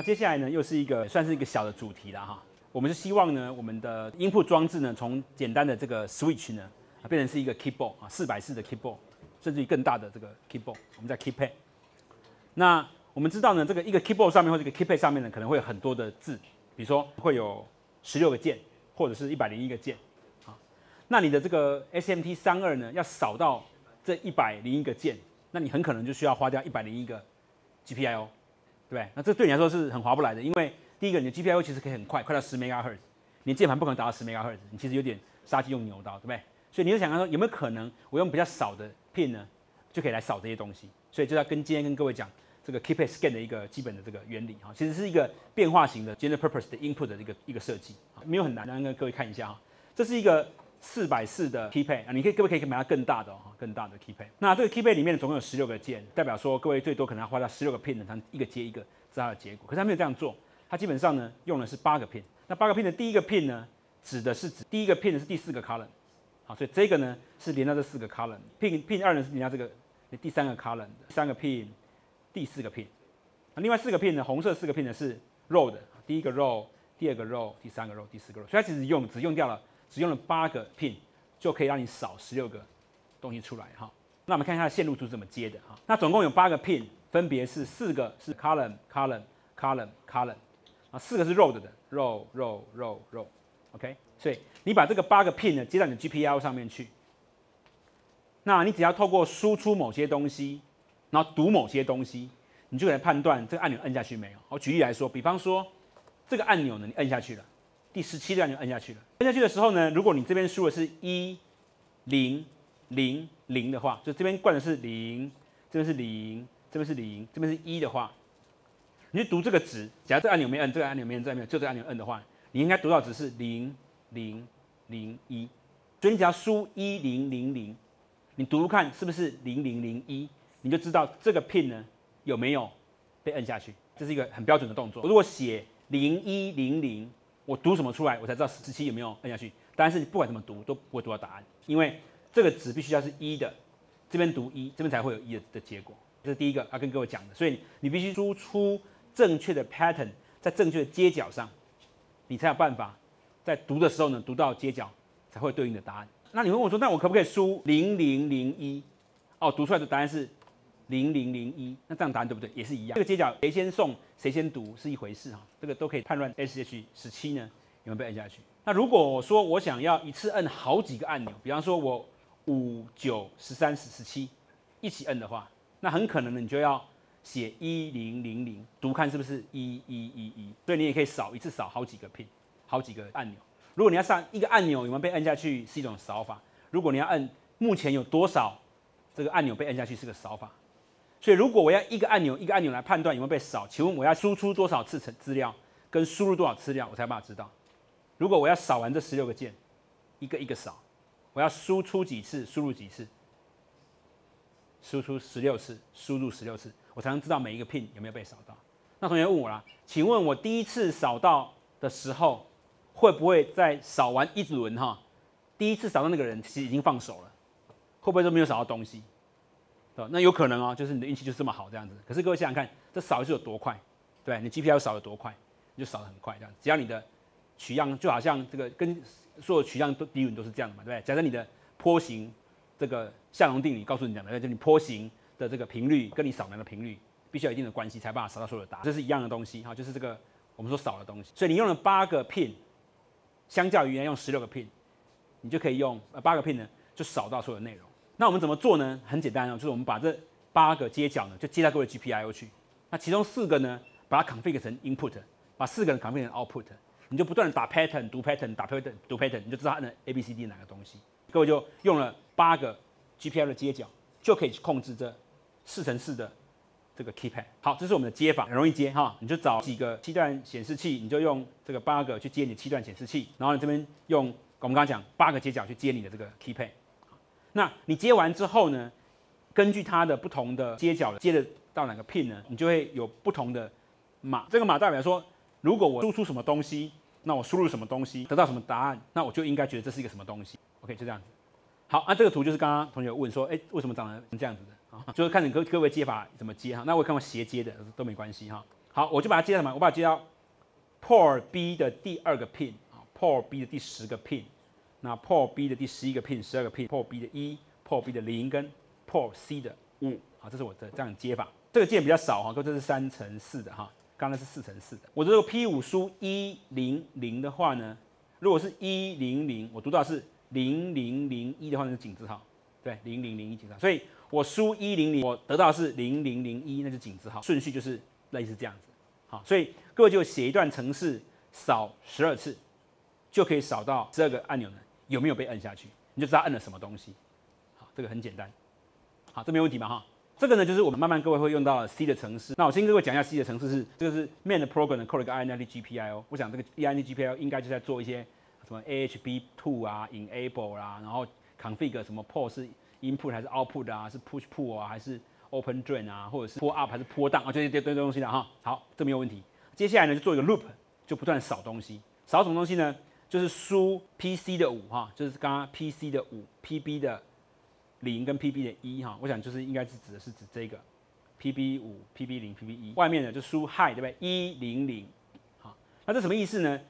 接下来呢，又是一个算是一个小的主题了哈。我们是希望呢，我们的 input 装置呢，从简单的这个 switch 呢，变成是一个 keyboard 啊，440的 keyboard， 甚至于更大的这个 keyboard， 我们叫 keypad。那我们知道呢，这个一个 keyboard 上面或者一个 keypad 上面呢，可能会有很多的字，比如说会有16个键，或者是101个键啊。那你的这个 SMT32呢，要扫到这101个键，那你很可能就需要花掉101个 GPIO， 对不对？那这对你来说是很划不来的，因为第一个，你的 GPIO 其实可以很快，快到10 MHz， 你的键盘不可能达到10 MHz， 你其实有点杀鸡用牛刀，对不对？所以你就想说，有没有可能我用比较少的 pin 呢，就可以来扫这些东西？所以就要今天跟各位讲这个 keypad scan 的一个基本的这个原理哈，其实是一个变化型的 general purpose 的 input 的一个设计，没有很难，跟各位看一下哈。这是一个440的 keypad 啊，你可不可以买到更大的哦，更大的 keypad？ 那这个 keypad 里面总共有16个键，代表说各位最多可能要花到16个 pin 才一个接一个是它的结果。可是它没有这样做，它基本上呢用的是8个 pin。那8个 pin 的第一个 pin 呢，指第一个 pin 是第4个 column， 好，所以这个呢是连到这4个 column。pin 2呢是连到这个第3个 column 的，3个 pin， 第4个 pin。那另外4个 pin 呢，红色4个 pin 呢是 row 的，第一个 row， 第二个 row， 第3个 row， 第4个 row， 所以它其实只用了8个 pin 就可以让你扫16个东西出来哈。那我们看一下线路图是怎么接的哈。那总共有8个 pin， 分别是4个是 column， 啊，4个是 row 的 row， 所以你把这个8个 pin 呢接到你的 GPIO 上面去，那你只要透过输出某些东西，然后读某些东西，你就可以判断这个按钮摁下去没有。我举例来说，比方说这个按钮呢，你摁下去了，第17个按钮摁下去了，摁下去的时候呢，如果你这边输的是1000的话，就这边灌的是0，这边是0，这边是0，这边是1的话，你去读这个值，假如这个按钮没摁，这个按钮没摁，这个按钮就这个按钮摁的话，你应该读到值是0001，所以你只要输1000，你读看是不是0001，你就知道这个 pin 呢有没有被摁下去。这是一个很标准的动作。我如果写0100，我读什么出来，我才知道17有没有摁下去。但是你不管怎么读都不会读到答案，因为这个值必须要是1的，这边读1，这边才会有1的结果。这是第一个要跟各位讲的。所以你必须输出正确的 pattern， 在正确的接角上，你才有办法在读的时候呢，读到接角才会对应的答案。那你问我说，那我可不可以输0001？哦，读出来的答案是0001，那这样答案对不对？也是一样。这个接角谁先送谁先读是一回事哈，这个都可以判断 SH17 呢有没有被摁下去。那如果我说我想要一次摁好几个按钮，比方说我5、9、13、17一起摁的话，那很可能呢你就要写1000，读看是不是1111，所以你也可以一次扫好几个 pin， 好几个按钮。如果你要上一个按钮有没有被摁下去是一种扫法，如果你要摁目前有多少这个按钮被摁下去是个扫法。所以如果我要一个按钮来判断有没有被扫，请问我要输出多少次资料跟输入多少资料我才有办法知道？如果我要扫完这16个键，一个一个扫，我要输出几次，输入几次，输出16次，输入16次，我才能知道每一个 pin 有没有被扫到。那同学问我啦，请问我第一次扫到的时候，会不会在扫完一轮哈，第一次扫到那个人其实已经放手了，会不会都没有扫到东西？那有可能哦，就是你的运气就是这么好这样子。可是各位想想看，这扫一次有多快，对，你 GPIO 扫得多快，你就扫得很快这样。只要你的取样就好像这个跟所有取样理论都是这样的嘛，对不对？假设你的波形这个相容定理告诉你讲的，就是你波形的这个频率跟你扫描的频率必须要有一定的关系，才办法扫到所有的答案。这是一样的东西哈，就是这个我们说扫的东西。所以你用了8个 pin， 相较于原来用16个 pin， 你就可以用8个 pin 呢就扫到所有的内容。那我们怎么做呢？很简单哦，就是我们把这8个接角呢，就接到各位 GPIO 去。那其中4个呢，把它 configure 成 input， 把4个人 configure 成 output， 你就不断的打 pattern， 读 pattern， 打 pattern， 读 pattern， 你就知道它的 ABCD 哪个东西。各位就用了8个 GPIO 的接角，就可以控制这4×4的这个 keypad。好，这是我们的接法，很容易接哈。你就找几个7段显示器，你就用这个8个去接你的7段显示器，然后你这边用我们刚刚讲8个接角去接你的这个 keypad。那你接完之后呢，根据它的不同的接角接的到哪个 pin 呢，你就会有不同的码。这个码代表说，如果我输出什么东西，那我输入什么东西得到什么答案，那我就应该觉得这是一个什么东西。OK， 就这样子。好，那这个图就是刚刚同学问说，为什么长得这样子的啊？就是看你各位接法怎么接哈。那我看过斜接的都没关系哈。 好，我就把它接到什么？我把它接到 port B 的第2个 pin 啊 ，port B 的第10个 pin， 那 port B 的第11个 pin、12个 pin，port B 的1，port B 的0跟 port C 的5，好，这是我的这样接法。这个键比较少哈，这是3×4的哈，刚才是4×4的。我这个 P5 输100的话呢，如果是100，我读到是0001的话，那是井字号，对，0001井字号。所以我输100，我得到的是0001，那是井字号，顺序就是类似这样子。好，所以各位就写一段程式，扫12次，就可以扫到12个按钮呢有没有被摁下去，你就知道摁了什么东西。好，这个很简单。好，这没问题嘛哈。这个呢，就是我们慢慢各位会用到 C 的程式。那我先跟各位讲一下 C 的程式是，这个是 main 的 program 扣了一个 init GPIO。我想这个 init GPIO 应该就在做一些什么 AHB2 啊、enable 啦、然后 config 什么 port 是 input 还是 output 啊，是 push pull 啊，还是 open drain 啊，或者是 pull up 还是 pull down 啊，就这东西的哈。好，这没有问题。接下来呢，就做一个 loop， 就不断扫东西。扫什么东西呢？就是输 PC 的5哈，就是刚刚 PC 的5 ，PB 的0跟 PB 的1哈，我想就是应该是指的是指这个 PB 5、PB 0、PB 1，外面呢就输 high 对不对？100，好，那这什么意思呢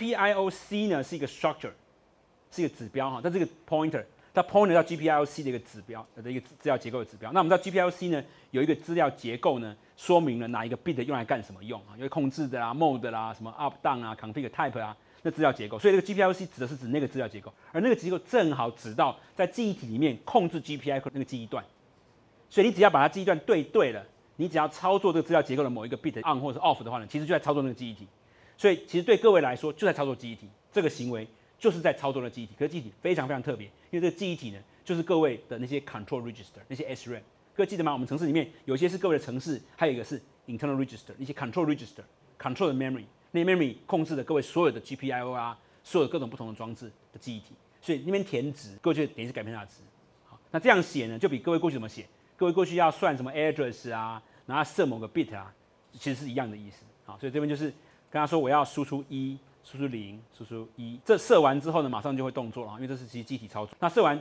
？GPIOC 呢是一个 structure， 是一个指标哈，它是一个 pointer， 它 pointer 到 GPIOC 的一个指标的一个资料结构的指标。那我们知道 GPIOC 呢有一个资料结构呢，说明了哪一个 bit 用来干什么用啊？因为控制的啦、mode 啦、什么 up down 啊、config type 啊。那资料结构，所以这个 GPIOC 指的是指那个资料结构，而那个结构正好指到在记忆体里面控制 GPI 那个记忆段，所以你只要把它记忆段对了，你只要操作这个资料结构的某一个 bit on 或者是 off 的话呢，其实就在操作那个记忆体。所以其实对各位来说，就在操作记忆体，这个行为就是在操作那个记忆体。可是记忆体非常非常特别，因为这个记忆体呢，就是各位的那些 control register， 那些 SRAM。各位记得吗？我们程式里面有些是各位的程式，还有一个是 internal register， 一些 control register，control 的 memory。那 memory 控制了各位所有的 GPIO 啊，所有各种不同的装置的记忆体，所以那边填值，各位就等于是改变它的值。好，那这样写呢，就比各位过去怎么写？各位过去要算什么 address 啊，然后设某个 bit 啊，其实是一样的意思。好，所以这边就是跟他说我要输出1、输出0、输出1，这设完之后呢，马上就会动作了，因为这是其实记忆体操作。那设完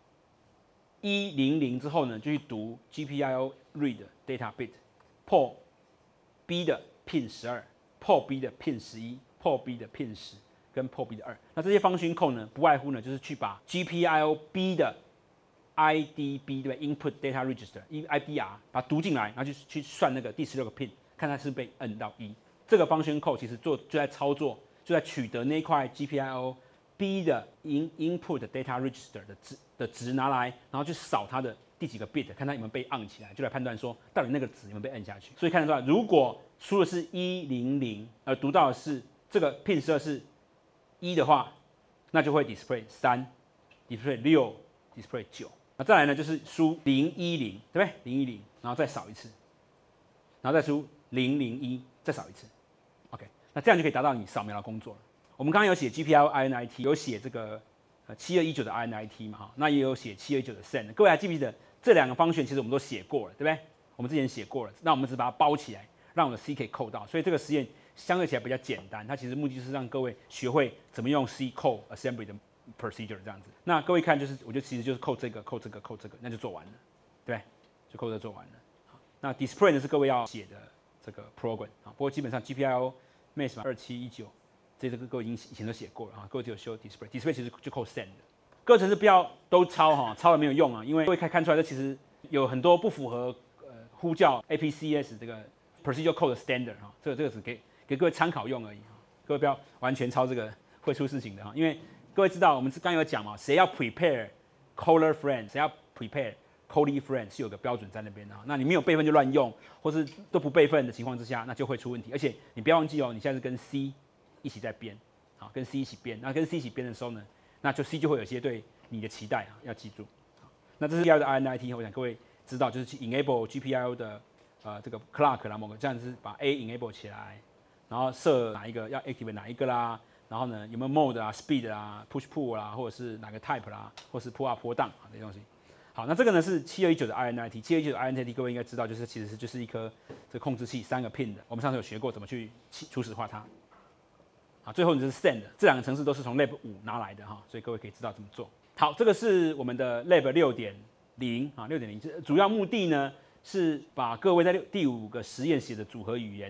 100之后呢，就去读 GPIO read data bit，port B 的 pin 12。port B 的 pin 11，port B 的 pin 10，跟 port B 的2。那这些function code呢，不外乎呢就是去把 GPIO B 的 IDB 对吧 ？Input Data Register，IDR 把它读进来，然后去算那个第16个 pin， 看它是被摁到1。这个 function code 其实就在操作，就在取得那块 GPIO B 的 Input Data Register 的值拿来，然后去扫它的第几个 bit， 看它有没有被按起来，就来判断说到底那个值有没有被摁下去。所以看得出来，如果输的是100，而读到的是这个 pin 12是1的话，那就会 display 3、display 6、display 9。那再来呢，就是输010，对不对？010，然后再扫一次，然后再输001，再扫一次。OK， 那这样就可以达到你扫描的工作了。我们刚刚有写 GPIO INIT， 有写这个7219的 INIT 嘛，哈，那也有写7219的 send。各位还记不记得这两个function其实我们都写过了，对不对？我们之前写过了，那我们只把它包起来，让我们的 C 可以扣到。所以这个实验相对起来比较简单，它其实目的就是让各位学会怎么用 C 扣 assembly 的 procedure 这样子。那各位看，就是我觉得其实就是扣这个，那就做完了，对不对？就扣这个做完了。好，那 display 呢是各位要写的这个 program 啊，不过基本上 GPIO MAX 2719。这个各位以前都写过了哈，各位只有修 display 其实就扣 send 的。各位程式不要都抄哈，抄了没有用啊，因为各位可以看出来，这其实有很多不符合呼叫 APCS 这个 procedure code 的 standard 哈，这个只给各位参考用而已哈，各位不要完全抄这个会出事情的哈，因为各位知道我们刚有讲嘛，谁要 prepare caller friend， 谁要 prepare callee friend 是有个标准在那边的哈，那你没有备份就乱用，或是都不备份的情况之下，那就会出问题，而且你不要忘记哦，你现在是跟 C 一起在编，好，跟 C 一起编。那跟 C 一起编的时候呢，那就 C 就会有一些对你的期待啊，要记住。好，那这是 GPIO 的 INIT， 我想各位知道，就是去 enable GPIO 的这个 clock 啦，某个这样子把 A enable 起来，然后设哪一个要 activate 哪一个啦，然后呢有没有 mode 啊、speed 啊、push pull 啦，或者是哪个 type 啦，或是 pull up pull down 啊这些东西。好，那这个呢是7219的 INIT，7219的 INIT 各位应该知道，其实就是一颗这个控制器3个 pin 的，我们上次有学过怎么去初始化它。好，最后你就是 send， 这两个程式都是从 Lab 5拿来的哈，所以各位可以知道怎么做。好，这个是我们的 Lab 6.0啊，6.0主要目的呢是把各位在第5个实验写的组合语言呢，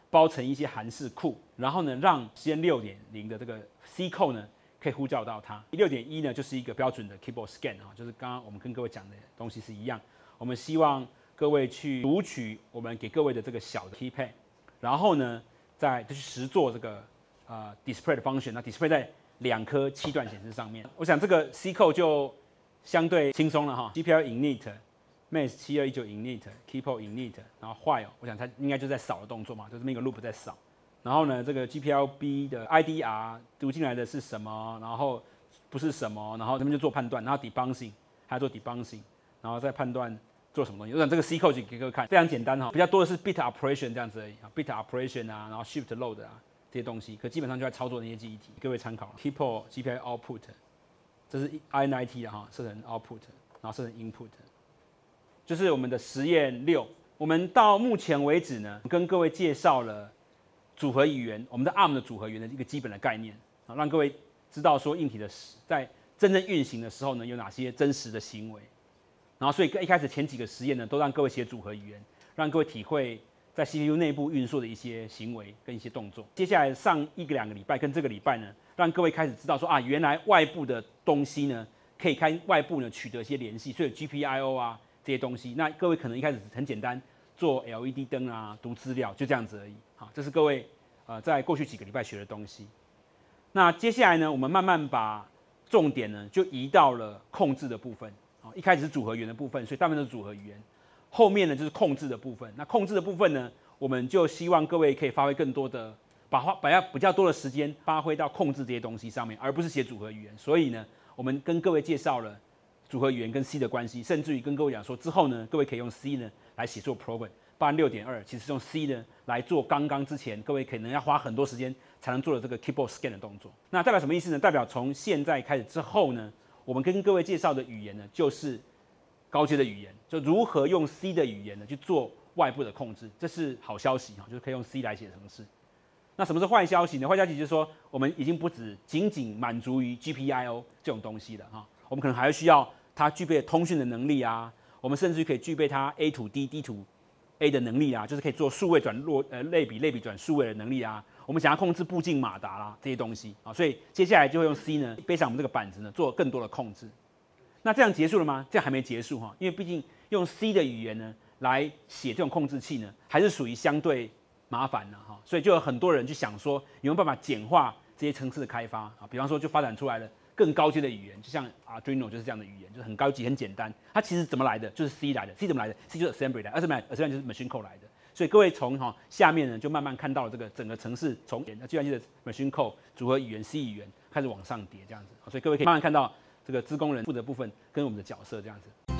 包成一些函式库，然后呢，让先6.0的这个 C code 呢可以呼叫到它。6.1呢就是一个标准的 keyboard scan 啊，就是刚刚我们跟各位讲的东西是一样。我们希望各位去读取我们给各位的这个小的 keypad， 然后呢，再去实做这个display 的 function。那 display 在2颗7段显示上面，我想这个 C code 就相对轻松了哈。GPIO init。Max 7219 init，keyport init， 然后 while， 我想它应该就在扫的动作嘛，就这么一个 loop 在扫。然后呢，这个 GPLB 的 IDR 读进来的是什么，然后不是什么，然后他们就做判断，然后 debouncing 还要做 debouncing， 然后再判断做什么东西。我想这个 C code 给各位看，非常简单哈，比较多的是 bit operation 这样子而已啊 ，bit operation 啊，然后 shift load 啊这些东西，可基本上就在操作那些记忆体，各位参考。keyport GPIO output， 这是 I90 的哈，设成 output， 然后设成 input。就是我们的实验6，我们到目前为止呢，跟各位介绍了组合语言，我们的 ARM 的组合语言的一个基本的概念，让各位知道说硬体的在真正运行的时候呢，有哪些真实的行为。然后所以一开始前几个实验呢，都让各位写组合语言，让各位体会在 CPU 内部运作的一些行为跟一些动作。接下来上1个2个礼拜跟这个礼拜呢，让各位开始知道说啊，原来外部的东西呢，可以开外部呢取得一些联系，所以有 GPIO 啊。这些东西，那各位可能一开始很简单，做 LED 灯啊，读资料，就这样子而已。好，这是各位在过去几个礼拜学的东西。那接下来呢，我们慢慢把重点呢就移到了控制的部分。好，一开始是组合语言的部分，所以大部分都是组合语言。后面呢就是控制的部分。那控制的部分呢，我们就希望各位可以发挥更多的，把比较多的时间发挥到控制这些东西上面，而不是写组合语言。所以呢，我们跟各位介绍了组合语言跟 C 的关系，甚至于跟各位讲说，之后呢，各位可以用 C 呢来写作 program。包含6.2，其实用 C 呢来做刚刚之前各位可能要花很多时间才能做的这个 keyboard scan 的动作。那代表什么意思呢？代表从现在开始之后呢，我们跟各位介绍的语言呢，就是高阶的语言，就如何用 C 的语言呢去做外部的控制，这是好消息哈，就是可以用 C 来写程式。那什么是坏消息呢？坏消息就是说，我们已经不仅仅满足于 GPIO 这种东西了哈，我们可能还需要它具备通讯的能力啊，我们甚至可以具备它 A to D、D to A 的能力啊，就是可以做数位转类比转数位的能力啊。我们想要控制步进马达啦这些东西啊，所以接下来就会用 C 呢背上我们这个板子呢做更多的控制。那这样结束了吗？这样还没结束哈，因为毕竟用 C 的语言呢来写这种控制器呢，还是属于相对麻烦的哈，所以就有很多人去想说有没有办法简化这些程式的开发啊，比方说就发展出来了更高阶的语言，就像 Arduino 就是这样的语言，就是很高级、很简单。它其实怎么来的？就是 C 来的。C 怎么来的 ？C 就是 assembly 来的，assembly 就是 machine code 来的。所以各位从下面呢，就慢慢看到了这个整个程式从计算机的 machine code 组合语言 C 语言开始往上叠这样子。所以各位可以慢慢看到这个资工人负责部分跟我们的角色这样子。